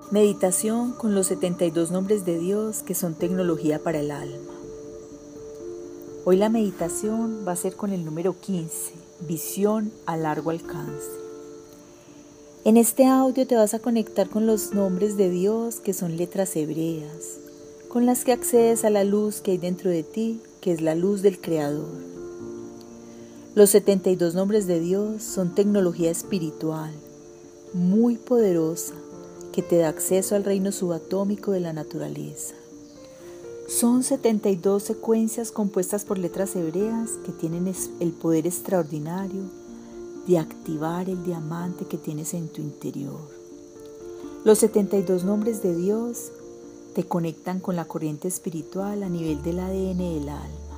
Meditación con los 72 nombres de Dios que son tecnología para el alma. Hoy la meditación va a ser con el número 15, visión a largo alcance. En este audio te vas a conectar con los nombres de Dios que son letras hebreas, con las que accedes a la luz que hay dentro de ti, que es la luz del Creador. Los 72 nombres de Dios son tecnología espiritual, muy poderosa, que te da acceso al reino subatómico de la naturaleza. Son 72 secuencias compuestas por letras hebreas que tienen el poder extraordinario de activar el diamante que tienes en tu interior. Los 72 nombres de Dios te conectan con la corriente espiritual a nivel del ADN del alma.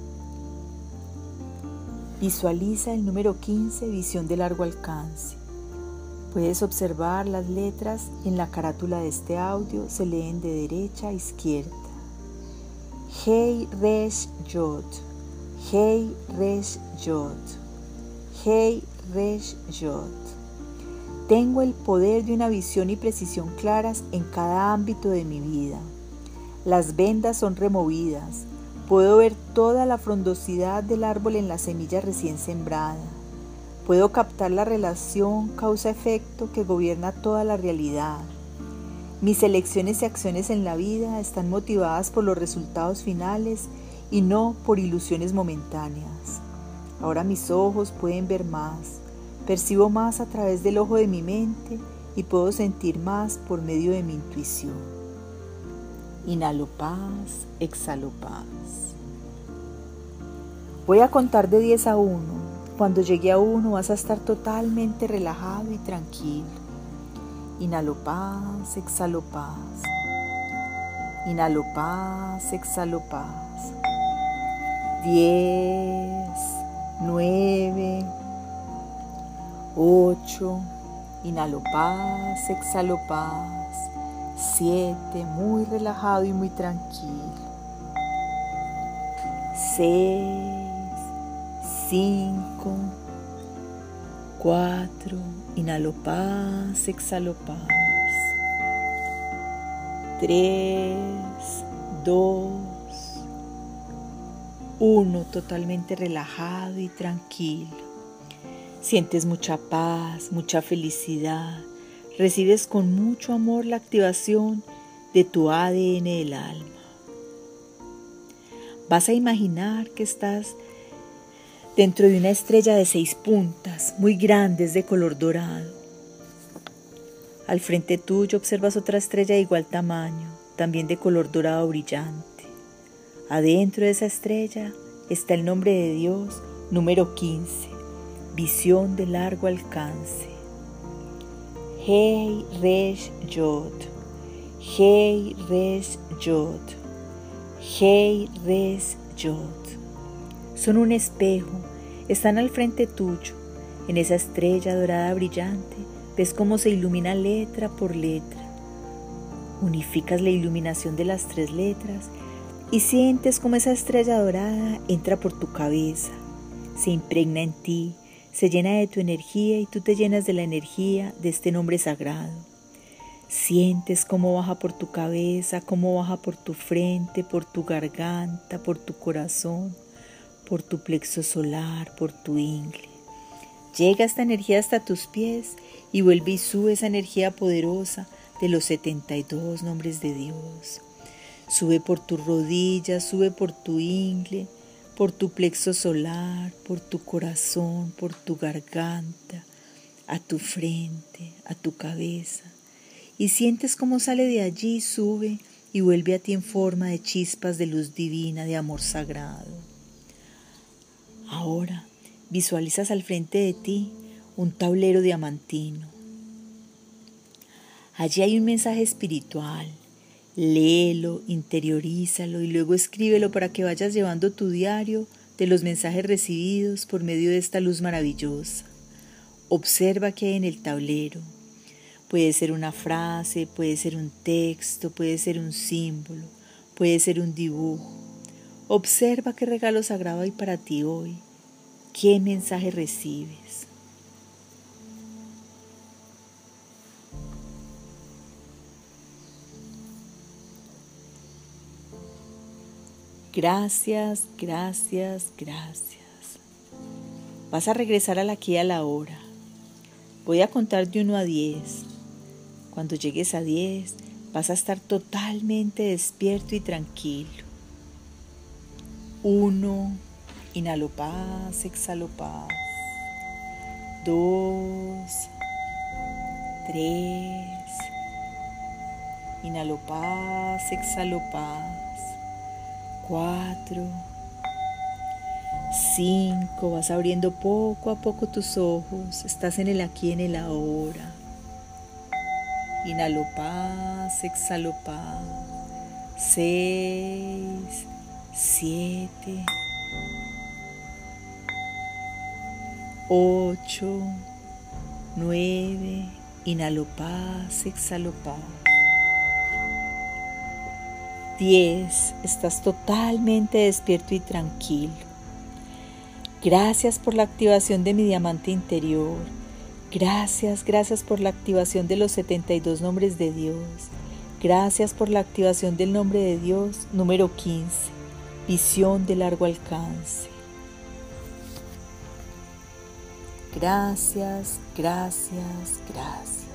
Visualiza el número 15, visión de largo alcance. Puedes observar las letras en la carátula de este audio, se leen de derecha a izquierda. Hei Resh Yod, Hei Resh Yod, Hei Resh Yod. Tengo el poder de una visión y precisión claras en cada ámbito de mi vida. Las vendas son removidas. Puedo ver toda la frondosidad del árbol en la semilla recién sembrada. Puedo captar la relación causa-efecto que gobierna toda la realidad. Mis elecciones y acciones en la vida están motivadas por los resultados finales y no por ilusiones momentáneas. Ahora mis ojos pueden ver más, percibo más a través del ojo de mi mente y puedo sentir más por medio de mi intuición. Inhalo paz, exhalo paz. Voy a contar de 10 a 1. Cuando llegue a 1 vas a estar totalmente relajado y tranquilo. Inhalo paz, exhalo paz. Inhalo paz, exhalo paz. 10, 9, 8. Inhalo paz, exhalo paz. 7, muy relajado y muy tranquilo. 6. 5, 4, inhalo paz, exhalo paz. 3, 2, 1, totalmente relajado y tranquilo. Sientes mucha paz, mucha felicidad. Recibes con mucho amor la activación de tu ADN del alma. Vas a imaginar que estás dentro de una estrella de 6 puntas, muy grandes de color dorado. Al frente tuyo observas otra estrella de igual tamaño, también de color dorado brillante. Adentro de esa estrella está el nombre de Dios, número 15, visión de largo alcance. Hei Resh Yod, Hei Resh Yod, Hei Resh Yod. Son un espejo, están al frente tuyo. En esa estrella dorada brillante, ves cómo se ilumina letra por letra. Unificas la iluminación de las 3 letras y sientes cómo esa estrella dorada entra por tu cabeza, se impregna en ti, se llena de tu energía y tú te llenas de la energía de este nombre sagrado. Sientes cómo baja por tu cabeza, cómo baja por tu frente, por tu garganta, por tu corazón, por tu plexo solar, por tu ingle. Llega esta energía hasta tus pies y vuelve y sube esa energía poderosa de los 72 nombres de Dios. Sube por tus rodillas, sube por tu ingle, por tu plexo solar, por tu corazón, por tu garganta, a tu frente, a tu cabeza. Y sientes cómo sale de allí, sube y vuelve a ti en forma de chispas de luz divina, de amor sagrado. Ahora visualizas al frente de ti un tablero diamantino. Allí hay un mensaje espiritual. Léelo, interiorízalo y luego escríbelo para que vayas llevando tu diario de los mensajes recibidos por medio de esta luz maravillosa. Observa qué hay en el tablero. Puede ser una frase, puede ser un texto, puede ser un símbolo, puede ser un dibujo. Observa qué regalo sagrado hay para ti hoy. ¿Qué mensaje recibes? Gracias, gracias, gracias. Vas a regresar al aquí y a la hora. Voy a contar de 1 a 10. Cuando llegues a 10, vas a estar totalmente despierto y tranquilo. 1, inhalo paz, exhalo paz. 2, 3, inhalo paz, exhalo paz. 4, 5, vas abriendo poco a poco tus ojos, estás en el aquí y en el ahora. Inhalo paz, exhalo paz. 6, 7, 8, 9, inhalo paz, exhalo paz. 10, estás totalmente despierto y tranquilo. Gracias por la activación de mi diamante interior. Gracias, gracias por la activación de los 72 nombres de Dios. Gracias por la activación del nombre de Dios número 15, visión de largo alcance. Gracias, gracias, gracias.